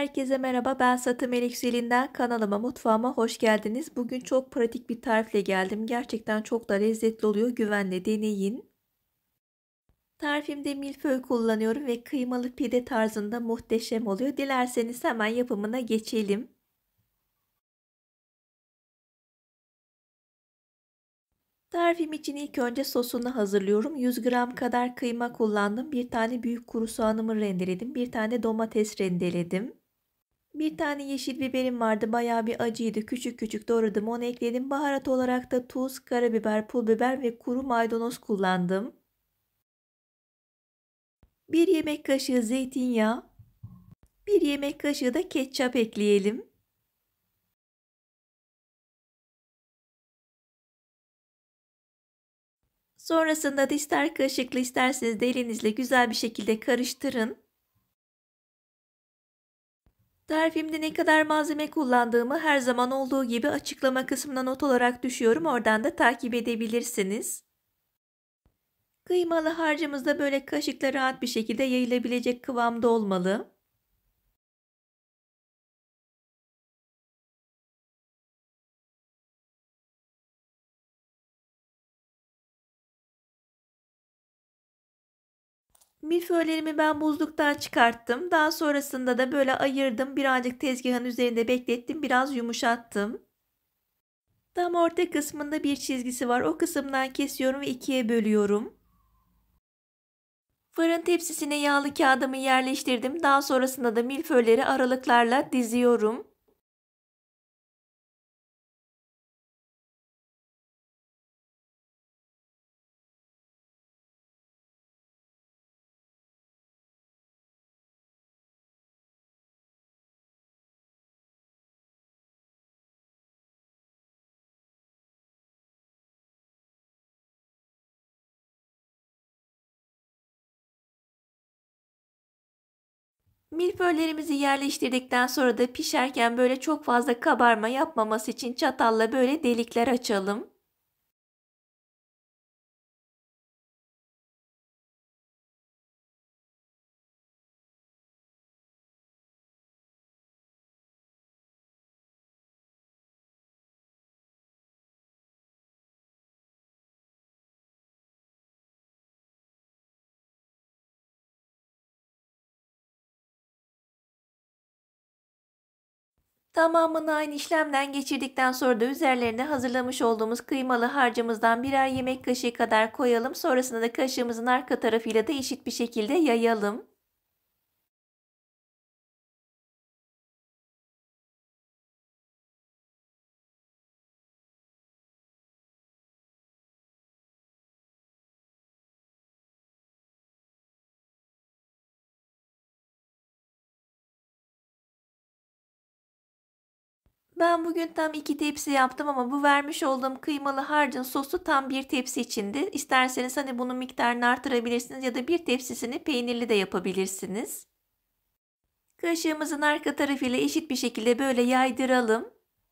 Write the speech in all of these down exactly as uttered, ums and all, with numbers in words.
Herkese merhaba, ben Satı Melek kanalıma, mutfağıma hoş geldiniz. Bugün çok pratik bir tarifle geldim. Gerçekten çok da lezzetli oluyor. Güvenle deneyin. Tarifimde milföy kullanıyorum ve kıymalı pide tarzında muhteşem oluyor. Dilerseniz hemen yapımına geçelim. Tarifim için ilk önce sosunu hazırlıyorum. yüz gram kadar kıyma kullandım. Bir tane büyük kuru soğanımı rendeledim. Bir tane domates rendeledim. Bir tane yeşil biberim vardı. Bayağı bir acıydı. Küçük küçük doğradım. Onu ekledim. Baharat olarak da tuz, karabiber, pul biber ve kuru maydanoz kullandım. Bir yemek kaşığı zeytinyağı. Bir yemek kaşığı da ketçap ekleyelim. Sonrasında da ister kaşıkla isterseniz de elinizle güzel bir şekilde karıştırın. Tarifimde ne kadar malzeme kullandığımı her zaman olduğu gibi açıklama kısmına not olarak düşüyorum. Oradan da takip edebilirsiniz. Kıymalı harcımız da böyle kaşıkla rahat bir şekilde yayılabilecek kıvamda olmalı. Milföylerimi ben buzluktan çıkarttım. Daha sonrasında da böyle ayırdım. Birazcık tezgahın üzerinde beklettim. Biraz yumuşattım. Tam orta kısmında bir çizgisi var. O kısımdan kesiyorum ve ikiye bölüyorum. Fırın tepsisine yağlı kağıdımı yerleştirdim. Daha sonrasında da milföyleri aralıklarla diziyorum. Milföylerimizi yerleştirdikten sonra da pişerken böyle çok fazla kabarma yapmaması için çatalla böyle delikler açalım. Tamamını aynı işlemden geçirdikten sonra da üzerlerine hazırlamış olduğumuz kıymalı harcımızdan birer yemek kaşığı kadar koyalım. Sonrasında da kaşığımızın arka tarafıyla da eşit bir şekilde yayalım. Ben bugün tam iki tepsi yaptım ama bu vermiş olduğum kıymalı harcın sosu tam bir tepsi içindi. İsterseniz hani bunun miktarını artırabilirsiniz ya da bir tepsisini peynirli de yapabilirsiniz. Kaşığımızın arka tarafıyla eşit bir şekilde böyle yaydıralım.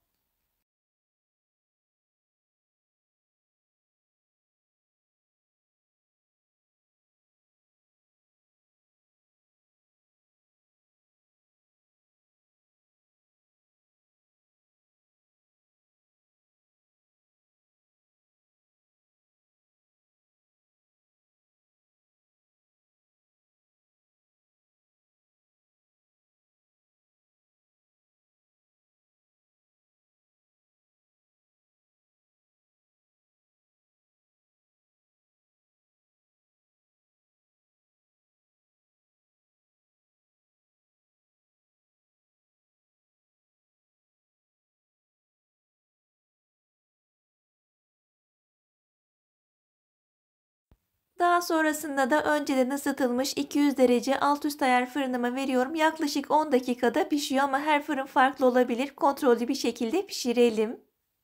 Daha sonrasında da önceden ısıtılmış iki yüz derece alt üst ayar fırınıma veriyorum. Yaklaşık on dakikada pişiyor ama her fırın farklı olabilir. Kontrollü bir şekilde pişirelim.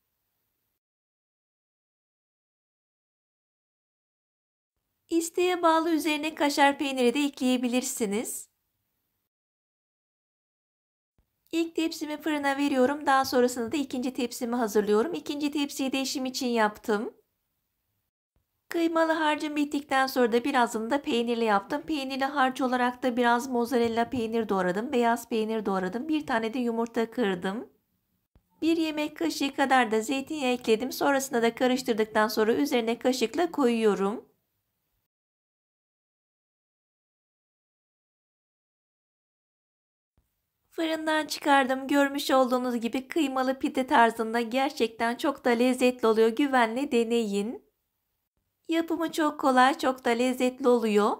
İsteğe bağlı üzerine kaşar peyniri de ekleyebilirsiniz. İlk tepsimi fırına veriyorum. Daha sonrasında da ikinci tepsimi hazırlıyorum. İkinci tepsiyi de eşim için yaptım. Kıymalı harcım bittikten sonra da birazını da peynirli yaptım. Peynirli harç olarak da biraz mozzarella peynir doğradım. Beyaz peynir doğradım. Bir tane de yumurta kırdım. Bir yemek kaşığı kadar da zeytinyağı ekledim. Sonrasında da karıştırdıktan sonra üzerine kaşıkla koyuyorum. Fırından çıkardım. Görmüş olduğunuz gibi kıymalı pide tarzında gerçekten çok da lezzetli oluyor. Güvenle deneyin. Yapımı çok kolay, çok da lezzetli oluyor.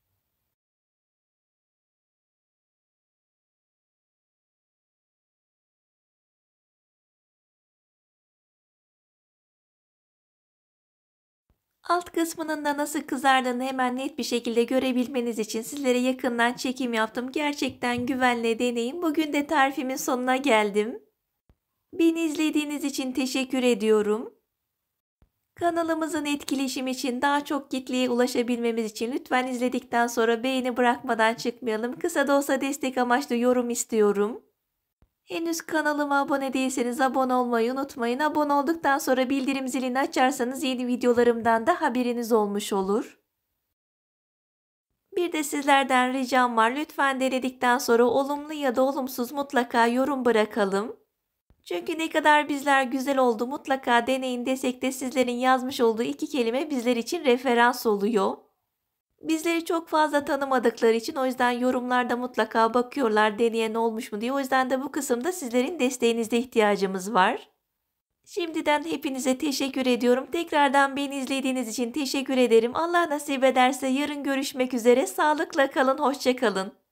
Alt kısmının da nasıl kızardığını hemen net bir şekilde görebilmeniz için sizlere yakından çekim yaptım. Gerçekten güvenle deneyin. Bugün de tarifimin sonuna geldim. Beni izlediğiniz için teşekkür ediyorum. Kanalımızın etkileşimi için daha çok kitleye ulaşabilmemiz için lütfen izledikten sonra beğeni bırakmadan çıkmayalım. Kısa da olsa destek amaçlı yorum istiyorum. Henüz kanalıma abone değilseniz abone olmayı unutmayın. Abone olduktan sonra bildirim zilini açarsanız yeni videolarımdan da haberiniz olmuş olur. Bir de sizlerden ricam var. Lütfen denedikten sonra olumlu ya da olumsuz mutlaka yorum bırakalım. Çünkü ne kadar bizler güzel oldu mutlaka deneyin desek de sizlerin yazmış olduğu iki kelime bizler için referans oluyor. Bizleri çok fazla tanımadıkları için o yüzden yorumlarda mutlaka bakıyorlar deneyen olmuş mu diye. O yüzden de bu kısımda sizlerin desteğinize ihtiyacımız var. Şimdiden hepinize teşekkür ediyorum. Tekrardan beni izlediğiniz için teşekkür ederim. Allah nasip ederse yarın görüşmek üzere. Sağlıkla kalın, hoşça kalın.